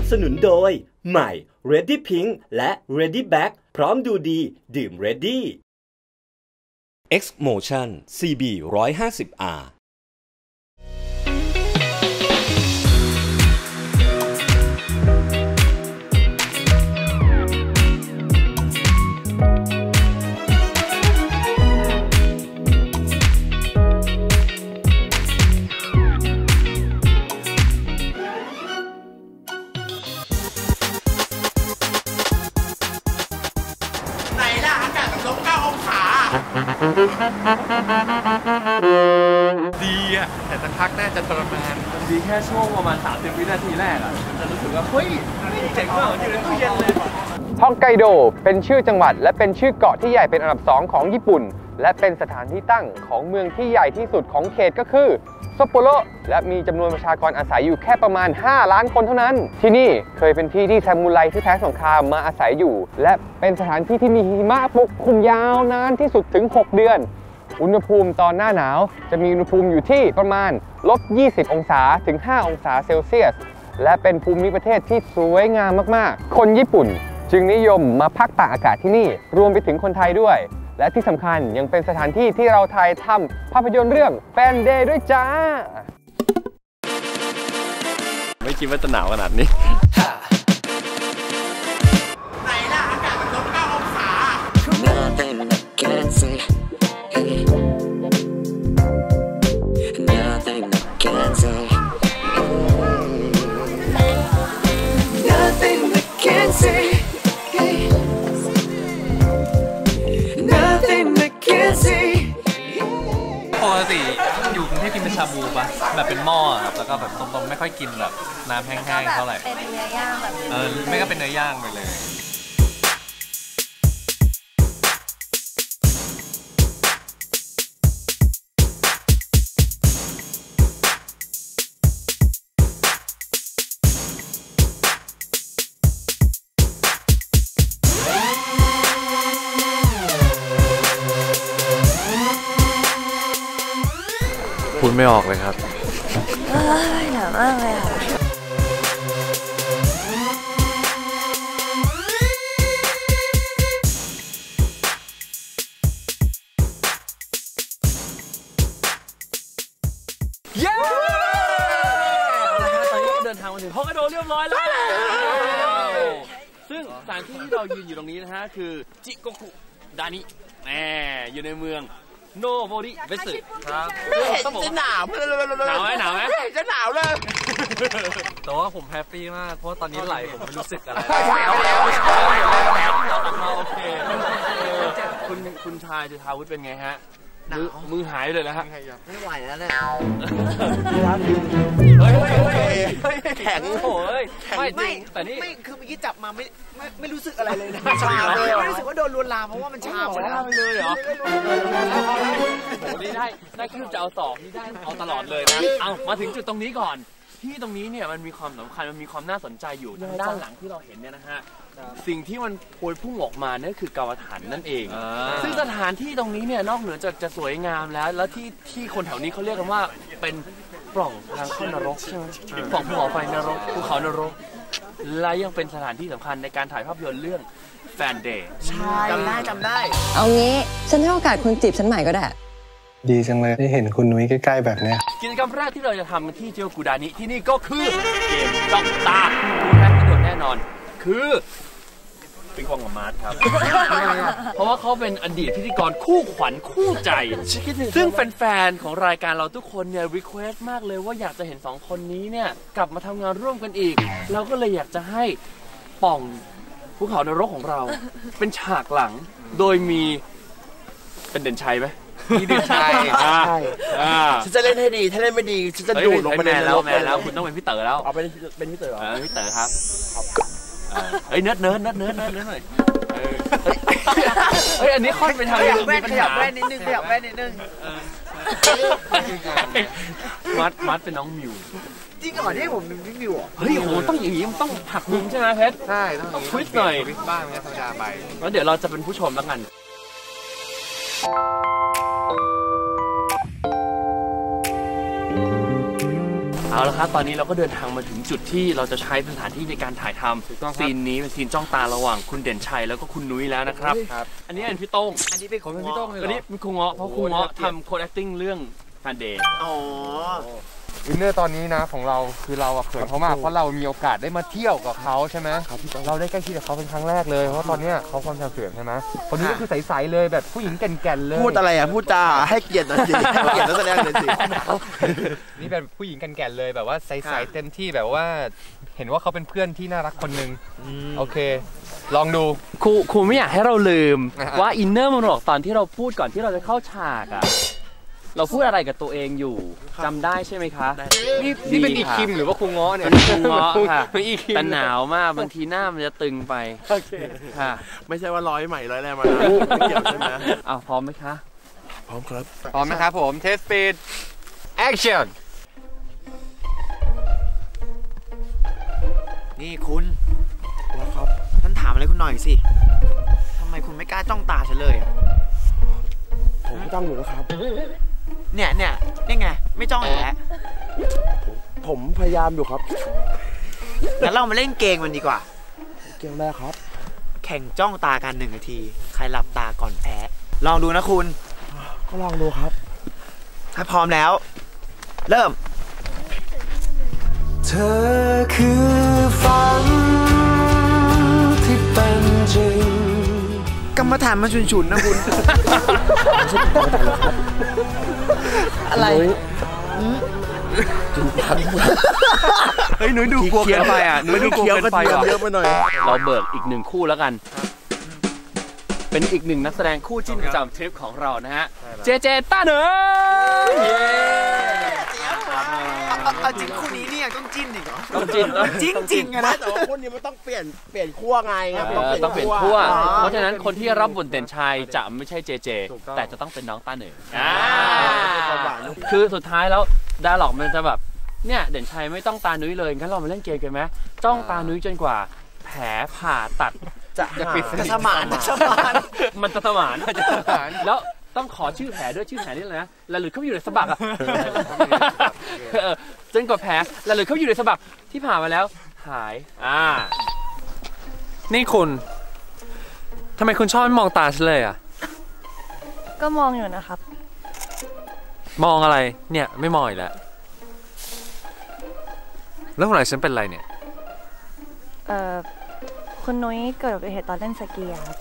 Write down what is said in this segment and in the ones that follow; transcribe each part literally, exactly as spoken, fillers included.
บสนุนโดยใหม่ Ready Pink และ Ready Black พร้อมดูดีดื่ม Ready X Motion ซี บี หนึ่งร้อยห้าสิบ อาร์ดีอะแต่สักพักน่าจะทรมานดีแค่ช่วงประมาณสามสิบวินาทีแรกอะจะรู้สึกว่าเฮ้ยเจ๋งมากอยู่ในตู้เย็นเลยฮอกไกโดเป็นชื่อจังหวัดและเป็นชื่อเกาะที่ใหญ่เป็นอันดับสองของญี่ปุ่นและเป็นสถานที่ตั้งของเมืองที่ใหญ่ที่สุดของเขตก็คือซัปโปโรและมีจำนวนประชากรอาศัยอยู่แค่ประมาณห้าล้านคนเท่านั้นที่นี่เคยเป็นที่ที่ซามูไรที่แพ้สงครามมาอาศัยอยู่และเป็นสถานที่ที่มีหิมะปกคลุมยาวนานที่สุดถึงหกเดือนอุณหภูมิตอนหน้าหนาวจะมีอุณหภูมิอยู่ที่ประมาณลบยี่สิบองศาถึงห้าองศาเซลเซียสและเป็นภูมิประเทศที่สวยงามมากๆคนญี่ปุ่นจึงนิยมมาพักตากอากาศที่นี่รวมไปถึงคนไทยด้วยและที่สำคัญยังเป็นสถานที่ที่เราถ่ายทำภาพยนตร์เรื่องแฟนเดย์ด้วยจ้าไม่คิดว่าจะหนาวขนาดนี้ไหนล่ะอากาศมันลบเก้าองศาปกติอยู่กรุงเทพกินเป็นชาบูปะแบบเป็นหม้อครับแล้วก็แบบตรงๆไม่ค่อยกินแบบน้ำแห้งๆเท่าไหร่เป็นเนื้อย่างแบบเออไม่ก็เป็นเนื้อย่างไปเลยพูดไม่ออกเลยครับเอ้ยหนาวมากเลยค่ะเย้ตอนนี้เดินทางมาถึงฮอกไกโดเรียบร้อยแล้วซึ่งสถานที่ที่เรายืนอยู่ตรงนี้นะฮะคือจิโกกุดานิแหมอยู่ในเมืองโนโบริเวสึครับจะหนาวหนาวไหมหนาวไหมจะหนาวเลยแต่ว่าผมแฮปปี้มากเพราะตอนนี้ไหลผมไม่รู้สึกอะไรโอเคคุณคุณชายจุฑาวุฒิเป็นไงฮะมือหายเลยนะฮะไม่ไหวแล้วเนี่ยแข็งโอ้ยไม่จริงแต่นี่ไม่คือเมื่อกี้จับมาไม่ไม่ไม่รู้สึกอะไรเลยนะชาเลยไม่รู้สึกว่าโดนลวนลามเพราะว่ามันชาหมดแล้วเลยเหรอโอ้นี่ได้ได้คิดจะเอาสอบนี่ได้เอาตลอดเลยนะเอามาถึงจุดตรงนี้ก่อนที่ตรงนี้เนี่ยมันมีความสำคัญมันมีความน่าสนใจอยู่ด้านหลังที่เราเห็นเนี่ยนะฮะสิ่งที่มันพวยพุ่งออกมาเนี่ยคือกาวฐานนั่นเองซึ่งสถานที่ตรงนี้เนี่ยนอกเหนือจากจะสวยงามแล้วแล้วที่ที่คนแถวนี้เขาเรียกกันว่าเป็นปล่องทางเข้านรกใช่ไหมปล่องภูเขาไฟนรกภูเขานรกและยังเป็นสถานที่สำคัญในการถ่ายภาพยนตร์เรื่องแฟนเดย์ใช่จำได้จำได้เอางี้ฉันให้โอกาสคุณจีบฉันใหม่ก็ได้ดีจังเลยได้เห็นคุณนุ้ยใกล้ๆแบบนี้กิจกรรมแรกที่เราจะทำที่จิโกกุดานิที่นี่ก็คือเกมจ้องตาผู้แรกที่โดดแน่นอนคือปิงปองกับมาร์ทครับเพราะว่าเขาเป็นอดีตพิธีกรคู่ขวัญคู่ใจซึ่งแฟนๆของรายการเราทุกคนเนี่ยรีเควสต์มากเลยว่าอยากจะเห็นสองคนนี้เนี่ยกลับมาทำงานร่วมกันอีกเราก็เลยอยากจะให้ป่องภูเขานรกของเราเป็นฉากหลังโดยมีเป็นเด่นชัยไหมมีเด่นชัยฉันจะเล่นให้ดีถ้าเล่นไม่ดีฉันจะดูดลงไปในนรกแล้วคุณต้องเป็นพี่เต๋อแล้วเอาเป็นเป็นพี่เต๋อพี่เต๋อครับเฮ้ยเนิร์ดเนิร์ดเนิร์ดเนิร์ดเนิร์ดเนิร์ดหน่อยเฮ้ยอันนี้ค่อนไปทางขยับแว่นขยับแว่นนิดนึงขยับแว่นนิดนึงมัดมัดเป็นน้องมิวจริงเหรอที่ผมเป็นพี่มิวอ่ะเฮ้ยโอ้ต้องอย่างนี้มันต้องหักมุมใช่ไหมเพชรใช่ต้องทวิสต์หน่อยบ้างเนี่ยธรรมดาไปแล้วเดี๋ยวเราจะเป็นผู้ชมแล้วกันเอาละครับตอนนี้เราก็เดินทางมาถึงจุดที่เราจะใช้สถานที่ในการถ่ายทำซีนนี้เป็นซีนจ้องตาระหว่างคุณเด่นชัยแล้วก็คุณนุ้ยแล้วนะครับอันนี้เป็นพี่โต้งอันนี้เป็นของพี่โต้งอันนี้เป็นครูเงาะเพราะครูเงาะทำโค้ดแอคติ้งเรื่องแฟนเดย์อ๋อวินเนอร์ตอนนี้นะของเราคือเราเขินเขามากเพราะเรามีโอกาสได้มาเที่ยวกับเขาใช่ไหมเราได้ใกล้ชิดกับเขาเป็นครั้งแรกเลยเพราะตอนนี้เขาความจำเสื่อมใช่ไหมคนนี้ก็คือใสๆเลยแบบผู้หญิงแก่นๆเลยพูดอะไรอ่ะพูดจาให้เกียรติหน่อยสิให้เกียรตินักแสดงหน่อยสินี่เป็นผู้หญิงแก่นๆเลยแบบว่าใสๆเต็มที่แบบว่าเห็นว่าเขาเป็นเพื่อนที่น่ารักคนหนึ่งโอเคลองดูครูครูไม่อยากให้เราลืมว่าอินเนอร์มันบอกตอนที่เราพูดก่อนที่เราจะเข้าฉากอ่ะเราพูดอะไรกับตัวเองอยู่จำได้ใช่ไหมคะนี่นี่เป็นอีคิมหรือว่าครูง้อเนี่ยครูง้อค่ะแต่หนาวมากบางทีหน้ามันจะตึงไปโอเคค่ะไม่ใช่ว่าร้อยใหม่ร้อยแรงมาไม่เกี่ยวใช่ไหมอ้าวพร้อมไหมคะพร้อมครับพร้อมนะครับผมเทสสปีดแอคชั่นนี่คุณครับฉันถามอะไรคุณหน่อยสิทำไมคุณไม่กล้าจ้องตาฉันเลยอ่ะผมไม่จ้องอยู่แล้วครับเนี่ยเนี่ยนี่ไงไม่จ้องอยู่แล้วผมพยายามอยู่ครับงั้นเรามาเล่นเกมกันดีกว่าเกมแรกครับแข่งจ้องตากันหนึ่งนาทีใครหลับตาก่อนแพ้ลองดูนะคุณก็ลองดูครับถ้าพร้อมแล้วเริ่มเธอคือฝันที่เป็นจริงกรรมฐานมาฉุนๆนะคุณอะไรเฮ้ยหนุ่ยดูกลัวเกินไปอ่ะหนุ่ยดูกลัวเกินไปอ่ะเยอะไปหน่อยเราเบิกอีกหนึ่งคู่แล้วกันเป็นอีกหนึ่งนักแสดงคู่จิ้นประจำทริปของเรานะฮะเจเจต้าเหนือเย้จริงคู่นี้เนี่ยต้องจิ้นอีกเหรอต้องจิ้นจริงจริงนะแต่ว่าคู่นี้มันต้องเปลี่ยนเปลี่ยนขั้วไงครับต้องเปลี่ยนขั้วเพราะฉะนั้นคนที่รับบทเด่นชัยจะไม่ใช่เจเจแต่จะต้องเป็นน้องต้าเหนือคือสุดท้ายแล้วดาร์ล็อกมันจะแบบเนี่ยเด่นชัยไม่ต้องตานุ้ยเลยงั้นเรามาเล่นเกมกันไหมจ้องตานุ้ยจนกว่าแผลผ่าตัดจะจะปิดสมานสมานมันจะสมานแล้วต้องขอชื่อแผลด้วยชื่อแผลนี่เลยนะแล้วหลุดเข้าไปอยู่ในสะบักอ่ะจนกว่าแผลแล้วหลุดเข้าไปอยู่ในสะบักที่ผ่ามาแล้วหายอ่านี่คุณทำไมคุณชอบไม่มองตาฉันเลยอ่ะก็มองอยู่นะครับมองอะไรเนี่ยไม่มองอีกแล้วแล้วคนไหนฉันเป็นอะไรเนี่ยเอ่อคุณนุ้ยเกิดอุบัติเหตุตอนเล่นสกีครับ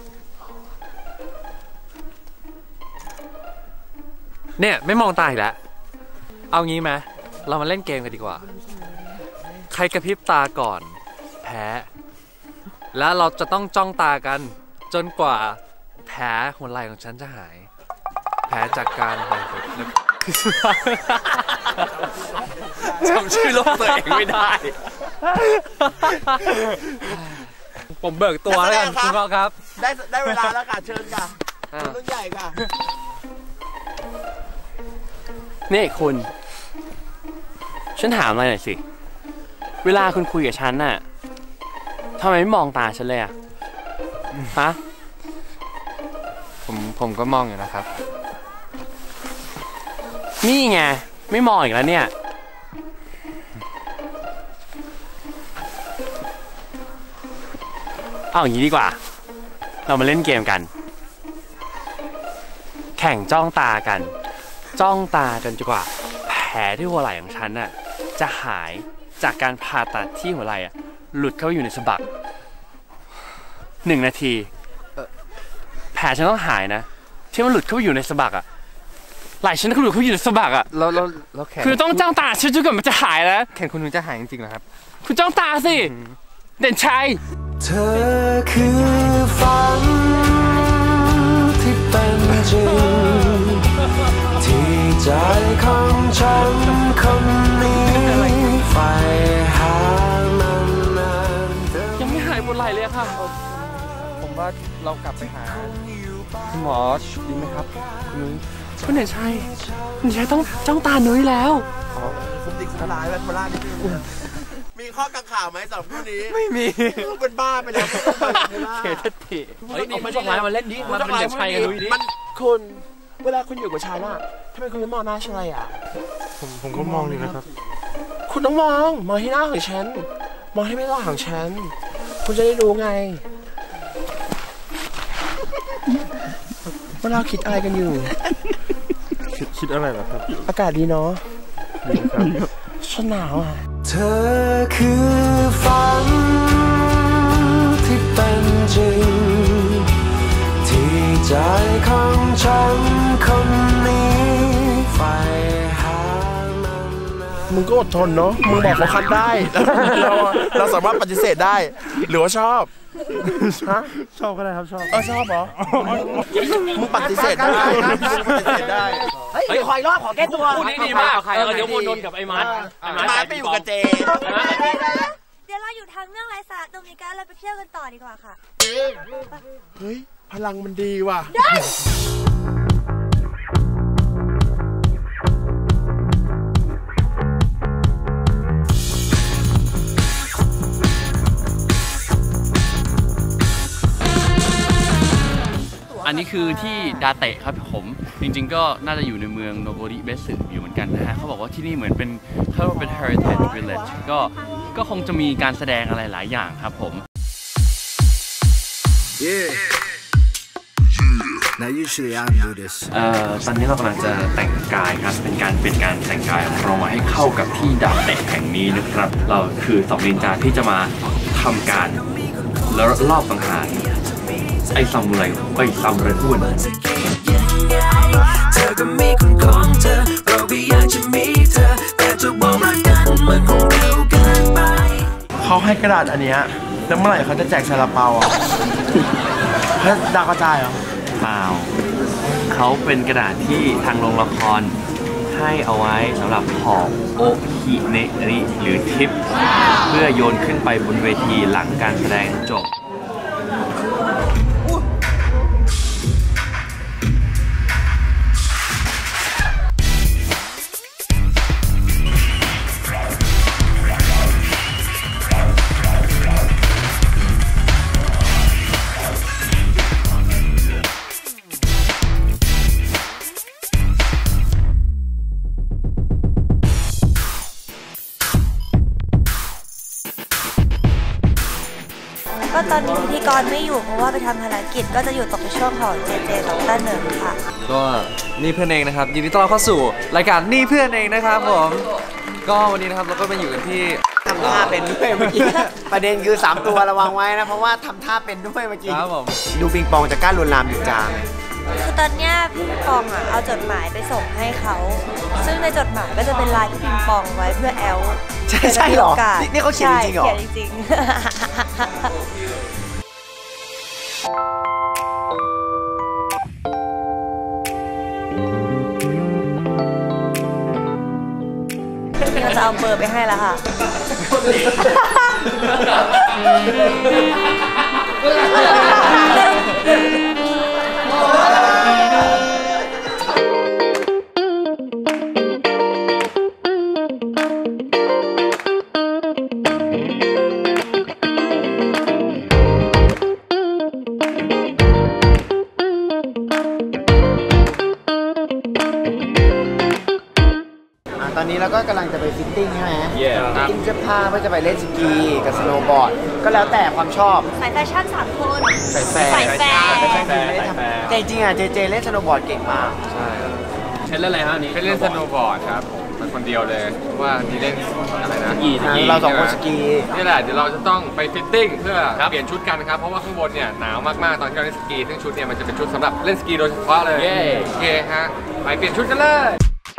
เนี่ยไม่มองตาอีกแล้วเอางี้ไหมเรามาเล่นเกมกันดีกว่าใครกระพริบตาก่อนแพ้แล้วเราจะต้องจ้องตากันจนกว่าแผลหัวไหล่ของฉันจะหายแผลจากการหายจำชื่อโรคตัวเองไม่ได้ผมเบิกตัวแล้วกันคุณพ่อครับได้ได้เวลาแล้วค่ะเชิญค่ะรุ่นใหญ่ค่ะนี่คุณฉันถามอะไรหน่อยสิเวลาคุณคุยกับฉันน่ะทำไมไม่มองตาฉันเลยอะฮะผมผมก็มองอยู่นะครับนี่ไงไม่มองอีกแล้วเนี่ยเอาอย่างนี้ดีกว่าเรามาเล่นเกมกันแข่งจ้องตากันจ้องตาจนกว่าแผลที่หัวไหล่ของฉันน่ะจะหายจากการผ่าตัดที่หัวไหล่อ่ะหลุดเข้าไปอยู่ในสะบักหนึ่งนาทีแผลฉันต้องหายนะที่มันหลุดเข้าไปอยู่ในสะบักอ่ะไหล่ฉันก็หลุดเข้าไปอยู่ในสะบักอ่ะแล้วแล้วแล้วแขนคือต้องจ้องตาฉันจนกว่ามันจะหายแล้วแขนคุณนุ้ยจะหายจริงๆเหรอครับคุณจ้องตาสิเด่นชัยเธอคือฝันที่เป็นจริงที่ใจของฉันคนนี้ใฝ่หามันนานยังไม่หายปวดไหล่เลยครับผมว่าเรากลับไปหาคุณหมอดีไหมครับคุณนุ้ยคุณเด่นชัยคุณเด่นชัยต้องจ้องตานุ้ยแล้วผมติดสลายแบบโบราณนิดนึงมีข้อกังขาไหมสำหรับคู่นี้ไม่มีเป็นบ้าไปแล้วเขตติเฮ้ยเอามาจ้องมาเล่นดิมันเป็นเด่นชัยกันนุ้ยดิมันคุณเวลาคุณอยู่กับชายน่ะทำไมคุณไม่มองหน้าชายอ่ะผมผมก็มองอยู่นะครับคุณต้องมองมองให้หน้าของฉันมองให้ไม่หน้าของฉันคุณจะได้รู้ไงว่าเราคิดอะไรกันอยู่คิดคิดอะไรเหรอครับอากาศดีเนาะดีครับฉันหนาวอ่ะเธอคือฝันที่เป็นจริงที่ใจของฉันคนนี้ใฝ่หามันมึงก็อดทนเนาะมึงบอกเขาคัดได้เราเราสามารถปฏิเสธได้หรือว่าชอบฮะชอบก็ได้ครับชอบเออชอบเหรอมึงปฏิเสธได้มึงปฏิเสธได้เฮ้ยขออีกรอบขอแก้ตัวคู่นี้ดีมากเออเดี๋ยวโมนนกับไอ้มัดไอ้มัดไปอยู่กับเจเดี๋ยวเราอยู่ทางเรื่องไร้สาระตรงนี้กันเราไปเที่ยวกันต่อดีกว่าค่ะเฮ้ยพลังมันดีว่ะอันนี้คือที่ดาเตะครับผมจริงๆก็น่าจะอยู่ในเมืองโนโบริเบสึอยู่เหมือนกันนะฮะเขาบอกว่าที่นี่เหมือนเป็นเขาเรียกว่าเป็น heritage village ก็ก็คงจะมีการแสดงอะไรหลายอย่างครับผม Yeah Now usually I do this เอ่อตอนนี้เรากำลังจะแต่งกายครับเป็นการเป็นการแต่งกายของเราให้เข้ากับที่ดาเตะแห่งนี้นะครับเราคือสองนินจาที่จะมาทำการแล้วรอบสังหารไอ้ซามูไรไอ้ซามูไรอ้วนเขาให้กระดาษอันเนี้ยแล้วเมื่อไหร่เขาจะแจกซาลาเปาอ่ะเขาดาวกระจายเหรอเปล่าเขาเป็นกระดาษที่ทางโรงละครให้เอาไว้สำหรับห่อโอฮิเนะริหรือทิปเพื่อโยนขึ้นไปบนเวทีหลังการแสดงจบก็ตอนนี้พิธีกรไม่อยู่เพราะว่าไปทำภารกิจก็จะอยู่ตกในช่วงของเจเจกับต้าเหนิงค่ะก็นี่เพื่อนเองนะครับยินดีต้อนรับเข้าสู่รายการนี่เพื่อนเองนะครับผมก็วันนี้นะครับเราก็มาอยู่กันที่ทำท่าเป็นด้วยเมื่อกี้ประเด็นคือสามตัวระวังไว้นะเพราะว่าทำท่าเป็นด้วยเมื่อกี้ครับผมดูปิงปองจะกล้าลวนลามอยู่จางคือตอนเนี้ยพี่ปิงปองอ่ะเอาจดหมายไปส่งให้เขาซึ่งในจดหมายก็จะเป็นลายพี่ปิงปองไว้เพื่อแอลใช่ใช่หรอนี่เขาเขียนจริงเหรอเขียนจริงเราจะเอาเบอร์ไปให้แล้วค่ะตอนนี้เราก็กำลังจะไปฟิตติ้งใช่ไหมฟิตติ้งเสื้อผ้าเพื่อจะไปเล่นสกีกับสโนว์บอร์ดก็แล้วแต่ความชอบสายแฟชั่นสามคนสายแฟร์สายแฟร์แต่จริงอ่ะเจเจเล่นสโนว์บอร์ดเก่งมากใช่เช่นเล่นอะไรฮะนี้เล่นสโนว์บอร์ดครับผมเป็นคนเดียวเลยว่านี่เล่นอะไรนะเราสองคนสกีนี่แหละเดี๋ยวเราจะต้องไปฟิตติ้งเพื่อเปลี่ยนชุดกันครับเพราะว่าข้างบนเนี่ยหนาวมากๆตอนที่เราเล่นสกีซึ่งชุดเนี่ยมันจะเป็นชุดสำหรับเล่นสกีโดยเฉพาะเลยโอเคฮะไปเปลี่ยนชุดกันเลย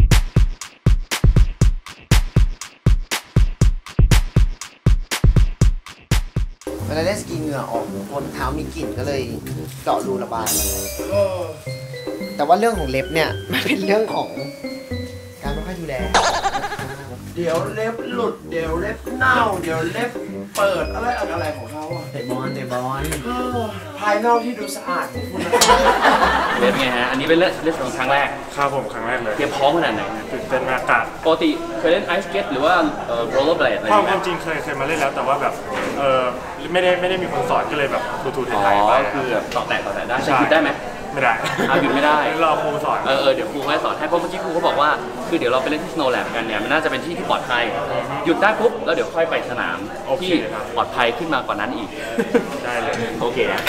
เวลาเล่นสกีเหงื่อออกบนเท้ามีกลิ่นก็เลยเจาะรูระบายแต่ว่าเรื่องของเล็บเนี่ยมันเป็นเรื่องของการไม่ค่อยดูแลเดี๋ยวเล็บหลุดเดี๋ยวเล็บเน่าเดี๋ยวเล็บเปิดอะไรอะไรของเขาอะเตะบอลเตะบอลภายนอกที่ดูสะอาดของคุณเล่นไงฮะอันนี้เป็นเล่นเล่นครั้งแรกครับผมครั้งแรกเลยเตรียมพร้อมขนาดไหนตื่นเต้นมากกาดปกติเคยเล่นไอซ์สเก็ตหรือว่าโรลเลอร์เบลดอะไรความจริงเคยเคยมาเล่นแล้วแต่ว่าแบบเออไม่ได้ไม่ได้มีคนสอนก็เลยแบบดูถูกไทยไปคือแบบต่อแตะต่อแตะได้ใช่ได้ไหมไม่ได้เอาหยุดไม่ได้รอครูสอนเออเออเดี๋ยวครูให้สอนให้เพราะเมื่อกี้ครูเขาบอกว่าคือเดี๋ยวเราไปเล่นที่ Snow Lab กันเนี่ยมันน่าจะเป็นที่ที่ปลอดภัยหยุดได้ปุ๊บแล้วเดี๋ยวค่อยไปสนามที่ปลอดภัยขึ้นมากว่านั้นอีกได้เลยโอเคนะ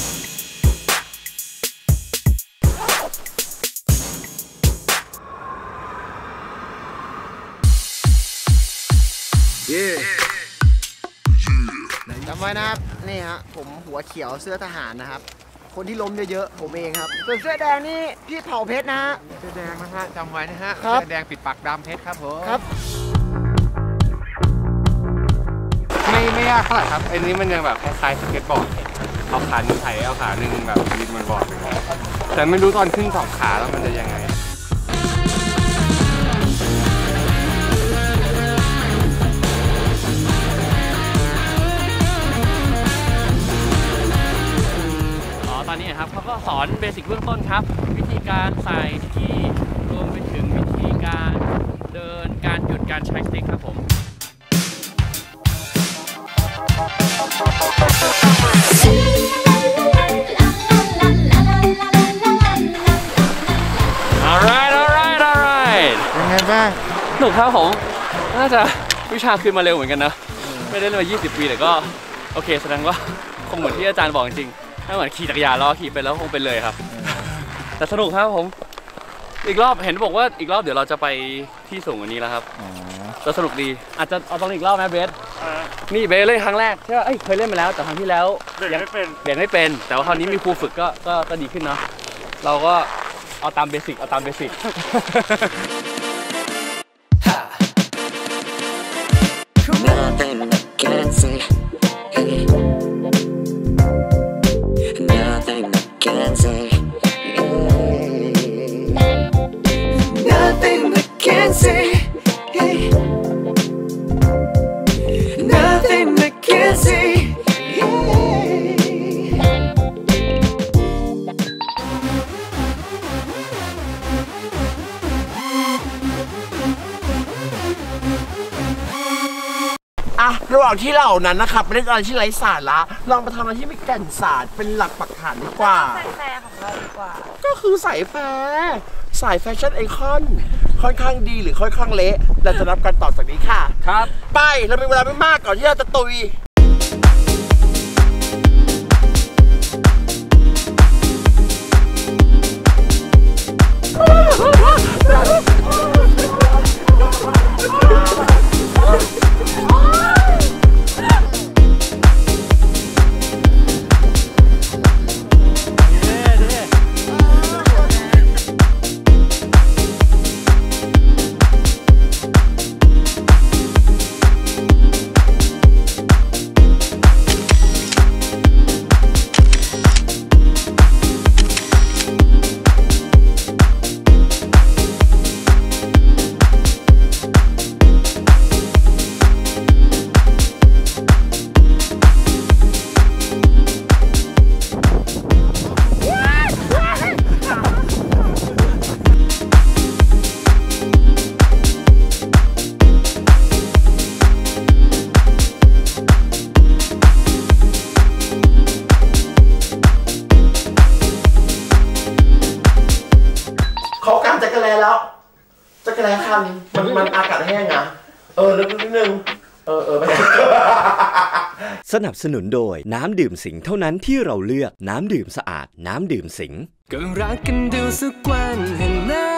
จำไว้นะครับนี่ฮะผมหัวเขียวเสื้อทหารนะครับคนที่ล้มเยอะๆผมเองครับส่วนเสื้อแดงนี่พี่เผาเพชรนะฮะเสื้อแดงนะฮะจำไว้นะฮะเสื้อแดงปิดปากดำเพชรครับผมครับไม่ไม่ยากเท่าไหร่ครับไอ้นี้มันยังแบบคล้ายๆสเก็ตบอร์ดเอาขาหนึ่งไถเอาขาหนึ่งแบบยืนบนบอร์ดแต่ไม่รู้ตอนขึ้นสองขาแล้วมันจะยังไงตอนนี้ครับเขาก็สอนเบสิกเบื้องต้นครับวิธีการใส่ที่รวมไปถึงวิธีการเดินการหยุดการใช้สติ๊กครับผม alright alright alright ยังไงบ้างหนุกครับผมน่าจะวิชาขึ้นมาเร็วเหมือนกันนะไม่ได้เล่นมายี่สิบปีแต่ก็โอเคแสดงว่าคงเหมือนที่อาจารย์บอกจริงถ้าเหมือนขี่จักรยานล้อขี่ไปแล้วคงไปเลยครับแต่สนุกครับผมอีกรอบเห็นบอกว่าอีกรอบเดี๋ยวเราจะไปที่สูงกว่านี้แล้วครับจะสนุกดีอาจจะเอาตรงอีกรอบไหมเบสนี่เบสเล่นครั้งแรกใช่ไหมเอ้ยเคยเล่นมาแล้วแต่ครั้งที่แล้วเบสไม่เป็นเบสไม่เป็นแต่ว่าคราวนี้มีครูฝึกก็ก็ก็ดีขึ้นเนาะเราก็เอาตามเบสิกเอาตามเบสิกระหว่างที่เหล่านั้นนะครับไม่ได้อะไรที่ไร้สาระลองไปทำอะไรที่มีแก่นสารเป็นหลักปักฐานดีกว่าสายแฟร์ของเราดีกว่าก็คือสายแฟร์สายแฟชั่นไอคอนค่อนข้างดีหรือค่อนข้างเละเราจะรับการตอบจากนี้ค่ะครับไปเรามีเวลาไม่มากก่อนที่เราจะตุยเขาการจักรแลแล้วจักรแลคันมันมันอากาศแห้งนะเออลึกนิดนึงเออเออไปสนับสนุนโดยน้ำดื่มสิงเท่านั้นที่เราเลือกน้ำดื่มสะอาดน้ำดื่มสิงก็รักกันดูสักวันเห็นหน้า